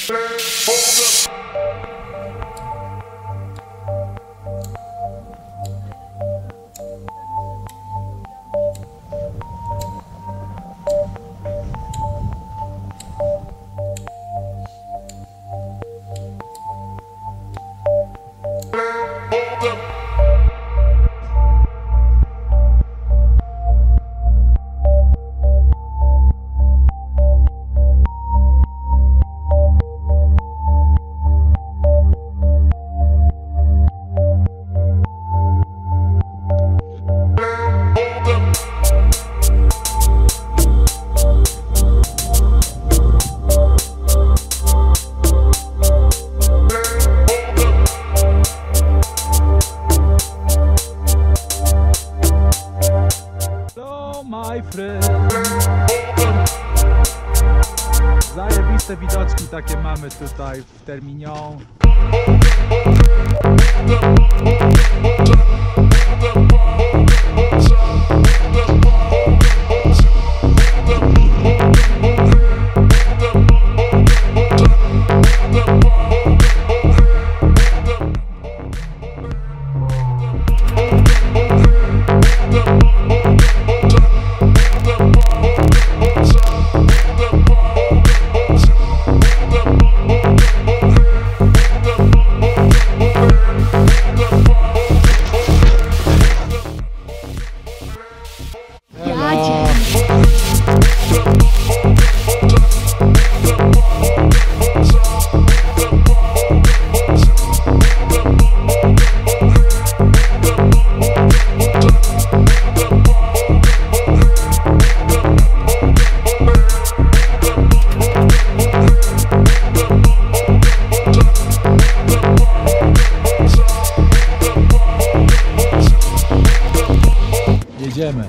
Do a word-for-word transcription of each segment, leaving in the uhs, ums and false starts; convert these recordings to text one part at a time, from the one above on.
My friend. Zajebiste widoczki takie mamy tutaj w Terminion. Jedziemy.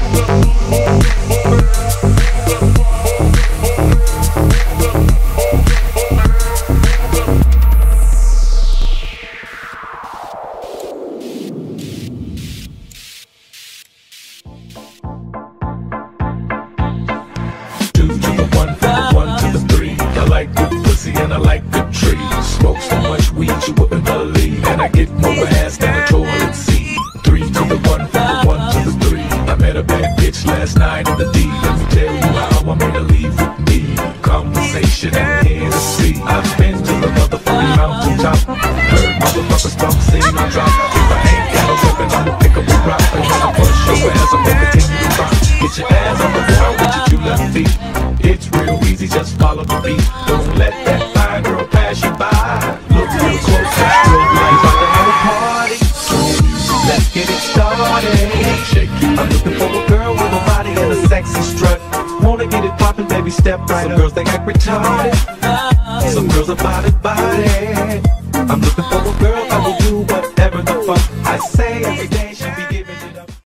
Two to the one, from the one to the three. I like good pussy and I like good trees. Smoke so much weed you wouldn't believe, and I get more ass than a toilet seat. Three to the one, from the one to the three. I met a bad bitch last night in the D. Let me tell you how I made her leave with me. Conversation and Hennessy. I've been to the motherfucking mountaintop. Heard motherfuckers talk, seen me drop. If I ain't got no weapon, I'ma pick up a rock. And when I push your ass, I'm gonna continue to rock. Get your ass on the ground with your two left feet. It's real easy, just follow the beat. Don't let that fine girl pass you by. Look real close, look like about to have a party. Let's get it started. Shake it. I'm looking for a girl with a body and a sexy strut. Wanna get it poppin', baby, step right up. Some girls, they act retarded. Some girls are body, body. I'm looking for a girl that will do whatever the fuck I say every day.